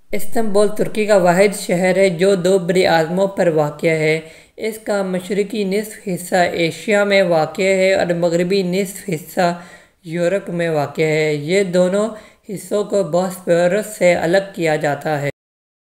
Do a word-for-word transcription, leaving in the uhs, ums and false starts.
Istanbul तुर्की का वाहिद शहर है जो दो बरआज़मों पर वाक़या है। इसका मशरक़ी निसफ़ हिस्सा एशिया में वाक़या है और मगरबी निसफ़ हिस्सा यूरोप में वाक़या है। ये दोनों हिस्सों को बॉस्फोरस से अलग किया जाता है।